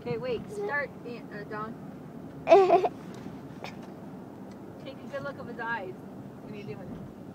Okay, wait. Start, Dawn. Take a good look of his eyes when you're doing it.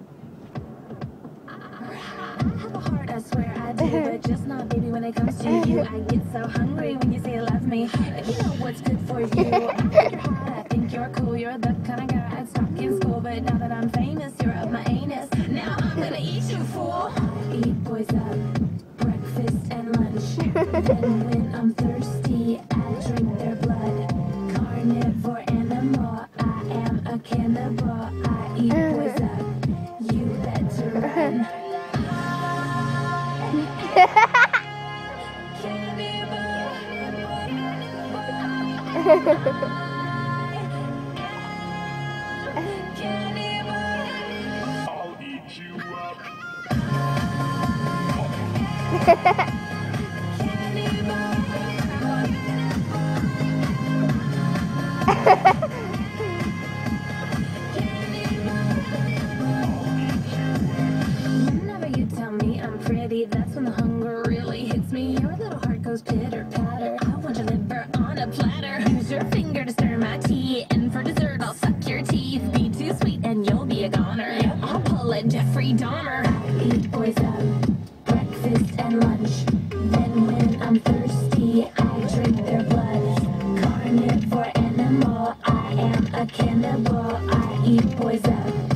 I have a heart, I swear I do, but just not, baby, when it comes to you. I get so hungry when you say you love me. If you know what's good for you, I think you're hot, I think you're cool. You're the kind of guy I'd stalk in school, but now that I'm famous, you're up my anus. Now I'm gonna eat you, fool. I eat boys up, breakfast and lunch. Then when I'm thirsty, I drink their blood. Carnivore animal, I am a cannibal. I eat boys up, you better run. I'll eat you up. Whenever you tell me I'm pretty, that's when the hunger really hits me. Your little heart goes pitter patter. I want your liver on a platter. Use your finger to stir my tea, and for dessert I'll suck your teeth. Be too sweet and you'll be a goner. I'll pull a Jeffrey Dahmer. I eat boys up, breakfast and lunch. Then when I'm thirsty, I drink their blood. Carnivore animal, I am a cannibal. I eat boys up.